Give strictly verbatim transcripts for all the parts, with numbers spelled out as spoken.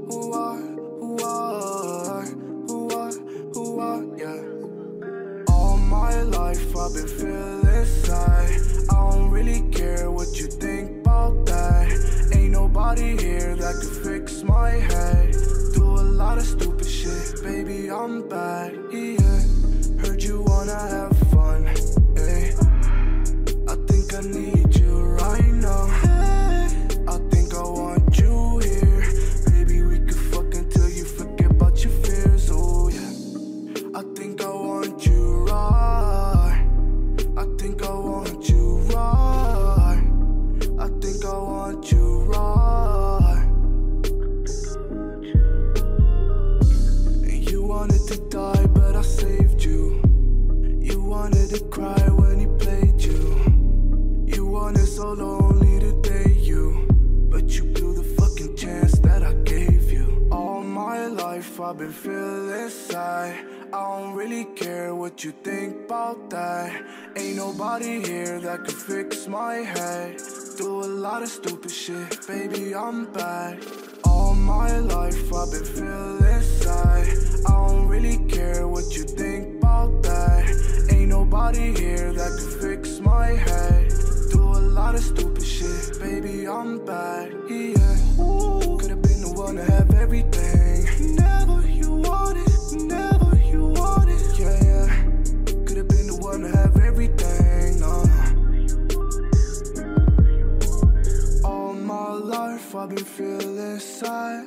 who are, who are, who are, who are, yeah. All my life I've been feeling sad. I don't really care what you think about that. Ain't nobody here that can fix my head. Do a lot of stupid shit, baby, I'm bad, yeah. Heard you wanna have fun, hey. I think I need you right now. I think I want you here. Baby, we could fuck until you forget about your fears, oh yeah. I think I want you right. I think I want you right. I think I want you right. And you wanted to die, but I saved you. You wanted to cry when he played you. You wanted so lonely to date you, but you blew the fucking chance that I gave you. All my life I've been feeling sad. I don't really care what you think about that. Ain't nobody here that can fix my head. Do a lot of stupid shit, baby, I'm bad. All my life I've been feeling sad. I don't really care what you think about that. Ain't nobody here that can fix my head. Do a lot of stupid shit, baby, I'm bad, yeah. Ooh, could've been the one to have everything. Never you wanted, never you wanted, yeah, yeah. Could've been the one to have everything, no. All my life I've been feeling sad.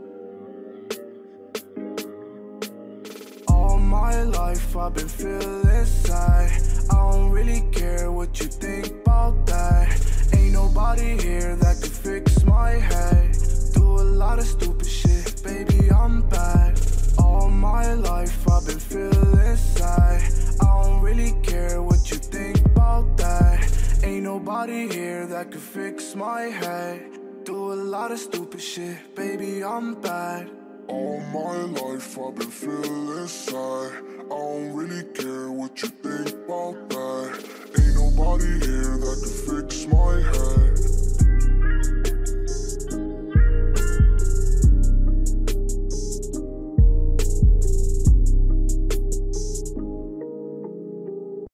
All my life I've been feeling sad. I don't really care what you think about that. Ain't nobody here that can fix my head. Do a lot of stupid shit, baby, I'm bad. All my life I've been feeling sad. I don't really care what you think about that. Ain't nobody here that can fix my head. Do a lot of stupid shit, baby, I'm bad. All my life I've been feeling sad. I don't really care what you think about that. Ain't nobody here that can fix my head.